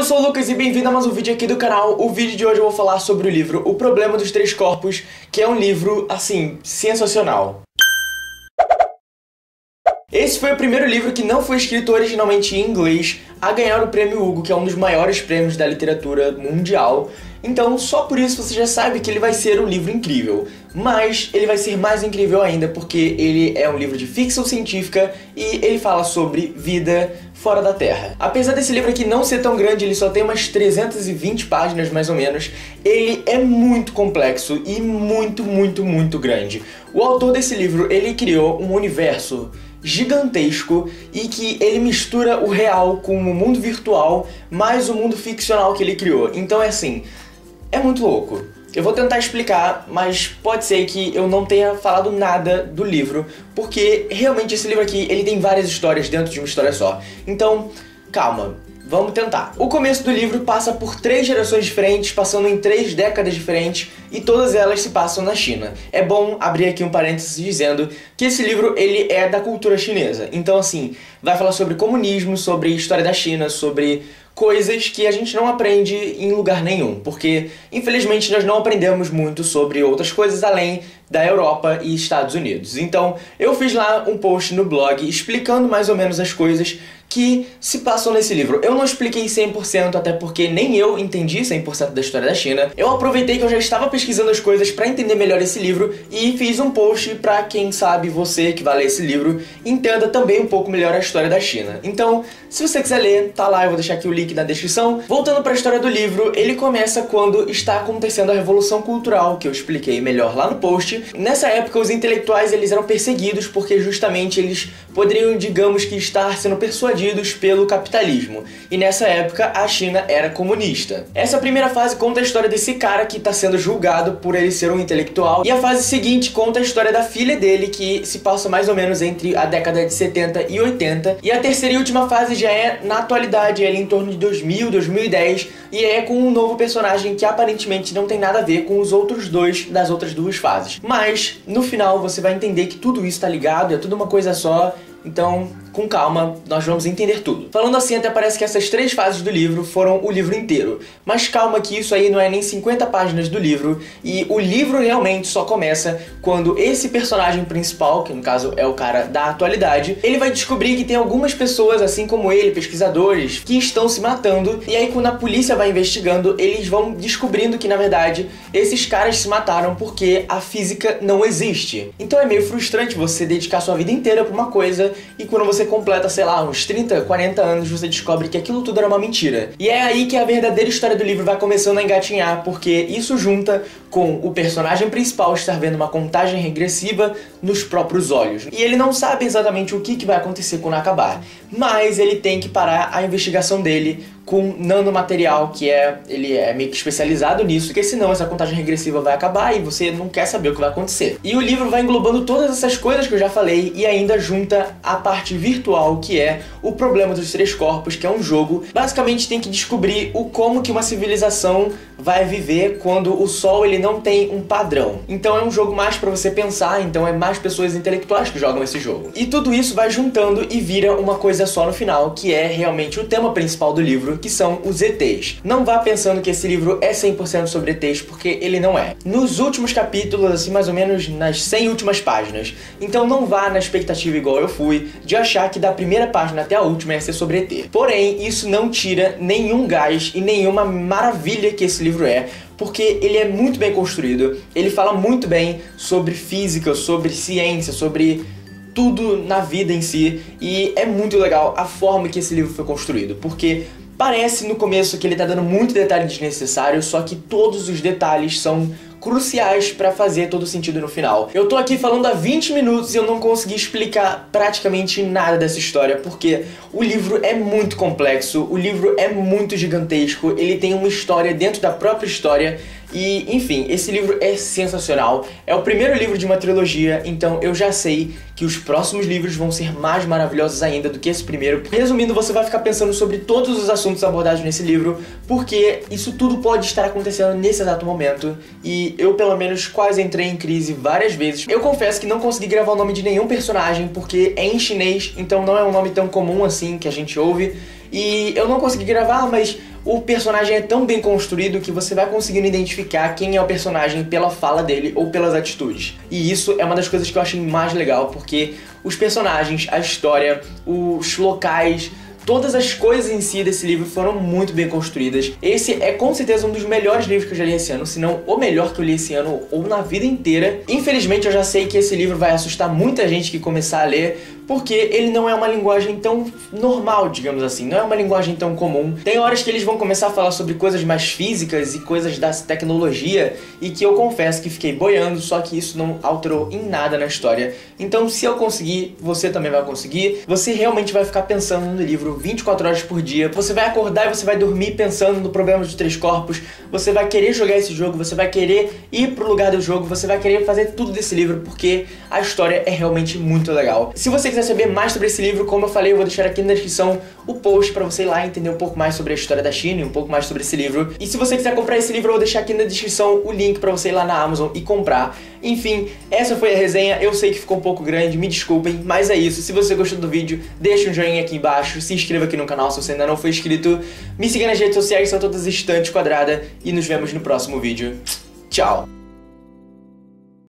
sou o Lucas e bem-vindo a mais um vídeo aqui do canal. O vídeo de hoje eu vou falar sobre o livro O Problema dos Três Corpos, que é um livro, assim, sensacional. Esse foi o primeiro livro que não foi escrito originalmente em inglês a ganhar o Prêmio Hugo, que é um dos maiores prêmios da literatura mundial. Então, só por isso você já sabe que ele vai ser um livro incrível. Mas ele vai ser mais incrível ainda porque ele é um livro de ficção científica e ele fala sobre vida fora da Terra. Apesar desse livro aqui não ser tão grande, ele só tem umas 320 páginas mais ou menos, ele é muito complexo e muito grande. O autor desse livro, ele criou um universo gigantesco e que ele mistura o real com o mundo virtual mais o mundo ficcional que ele criou. Então é assim, é muito louco. Eu vou tentar explicar, mas pode ser que eu não tenha falado nada do livro, porque realmente esse livro aqui, ele tem várias histórias dentro de uma história só. Então, calma, vamos tentar. O começo do livro passa por 3 gerações diferentes, passando em 3 décadas diferentes, e todas elas se passam na China. É bom abrir aqui um parênteses dizendo que esse livro, ele é da cultura chinesa. Então, assim, vai falar sobre comunismo, sobre história da China, sobre coisas que a gente não aprende em lugar nenhum, porque infelizmente nós não aprendemos muito sobre outras coisas além da Europa e Estados Unidos. Então eu fiz lá um post no blog explicando mais ou menos as coisas que se passam nesse livro. Eu não expliquei 100%, até porque nem eu entendi 100% da história da China. Eu aproveitei que eu já estava pesquisando as coisas para entender melhor esse livro e fiz um post para quem sabe você que vai ler esse livro entenda também um pouco melhor a história da China. Então, se você quiser ler, tá lá, eu vou deixar aqui o link na descrição. Voltando para a história do livro, ele começa quando está acontecendo a Revolução Cultural, que eu expliquei melhor lá no post. Nessa época, os intelectuais eles eram perseguidos porque justamente eles poderiam, digamos que, estar sendo persuadidos pelo capitalismo. E nessa época, a China era comunista. Essa primeira fase conta a história desse cara que está sendo julgado por ele ser um intelectual. E a fase seguinte conta a história da filha dele, que se passa mais ou menos entre a década de 70 e 80. E a terceira e última fase já é na atualidade, é ali em torno de 2000, 2010. E é com um novo personagem que aparentemente não tem nada a ver com os outros dois das outras duas fases. Mas, no final, você vai entender que tudo isso tá ligado, é tudo uma coisa só. Então, com calma, nós vamos entender tudo. Falando assim, até parece que essas 3 fases do livro foram o livro inteiro. Mas calma que isso aí não é nem 50 páginas do livro, e o livro realmente só começa quando esse personagem principal, que no caso é o cara da atualidade, ele vai descobrir que tem algumas pessoas, assim como ele, pesquisadores, que estão se matando, e aí quando a polícia vai investigando, eles vão descobrindo que, na verdade, esses caras se mataram porque a física não existe. Então é meio frustrante você dedicar sua vida inteira pra uma coisa e quando você completa, sei lá, uns 30, 40 anos, você descobre que aquilo tudo era uma mentira. E é aí que a verdadeira história do livro vai começando a engatinhar, porque isso junta com o personagem principal estar vendo uma contagem regressiva nos próprios olhos. E ele não sabe exatamente o que vai acontecer quando acabar, mas ele tem que parar a investigação dele com nanomaterial, que ele é meio que especializado nisso, porque senão essa contagem regressiva vai acabar e você não quer saber o que vai acontecer. E o livro vai englobando todas essas coisas que eu já falei e ainda junta a parte virtual, que é O Problema dos Três Corpos, que é um jogo. Basicamente tem que descobrir como que uma civilização vai viver quando o Sol ele não tem um padrão. Então é um jogo mais pra você pensar, então é mais pessoas intelectuais que jogam esse jogo. E tudo isso vai juntando e vira uma coisa só no final, que é realmente o tema principal do livro, que são os ETs. Não vá pensando que esse livro é 100% sobre ETs, porque ele não é. Nos últimos capítulos, assim, mais ou menos nas 100 últimas páginas. Então não vá na expectativa igual eu fui, de achar que da primeira página até a última ia ser sobre ET. Porém, isso não tira nenhum gás e nenhuma maravilha que esse livro é, porque ele é muito bem construído, ele fala muito bem sobre física, sobre ciência, sobre tudo na vida em si, e é muito legal a forma que esse livro foi construído, porque parece no começo que ele tá dando muito detalhe desnecessário, só que todos os detalhes são cruciais pra fazer todo sentido no final. Eu tô aqui falando há 20 minutos e eu não consegui explicar praticamente nada dessa história, porque o livro é muito complexo, o livro é muito gigantesco, ele tem uma história dentro da própria história. E, enfim, esse livro é sensacional. É o primeiro livro de uma trilogia, então eu já sei que os próximos livros vão ser mais maravilhosos ainda do que esse primeiro. Resumindo, você vai ficar pensando sobre todos os assuntos abordados nesse livro, porque isso tudo pode estar acontecendo nesse exato momento. E eu, pelo menos, quase entrei em crise várias vezes. Eu confesso que não consegui gravar o nome de nenhum personagem, porque é em chinês, então não é um nome tão comum assim que a gente ouve. E eu não consegui gravar, mas o personagem é tão bem construído que você vai conseguindo identificar quem é o personagem pela fala dele ou pelas atitudes. E isso é uma das coisas que eu achei mais legal, porque os personagens, a história, os locais, todas as coisas em si desse livro foram muito bem construídas. Esse é com certeza um dos melhores livros que eu já li esse ano, se não o melhor que eu li esse ano ou na vida inteira. Infelizmente eu já sei que esse livro vai assustar muita gente que começar a ler, porque ele não é uma linguagem tão normal, digamos assim, não é uma linguagem tão comum. Tem horas que eles vão começar a falar sobre coisas mais físicas e coisas da tecnologia, e que eu confesso que fiquei boiando, só que isso não alterou em nada na história. Então se eu conseguir, você também vai conseguir. Você realmente vai ficar pensando no livro 24 horas por dia. Você vai acordar e você vai dormir pensando no problema dos 3 corpos. Você vai querer jogar esse jogo, você vai querer ir pro lugar do jogo, você vai querer fazer tudo desse livro, porque a história é realmente muito legal. Se você quiser saber mais sobre esse livro, como eu falei, eu vou deixar aqui na descrição o post pra você ir lá entender um pouco mais sobre a história da China e um pouco mais sobre esse livro. E se você quiser comprar esse livro, eu vou deixar aqui na descrição o link pra você ir lá na Amazon e comprar. Enfim, essa foi a resenha. Eu sei que ficou um pouco grande, me desculpem, mas é isso. Se você gostou do vídeo, deixa um joinha aqui embaixo, se inscreva aqui no canal se você ainda não for inscrito, me siga nas redes sociais, são todas estantes quadrada, e nos vemos no próximo vídeo. Tchau!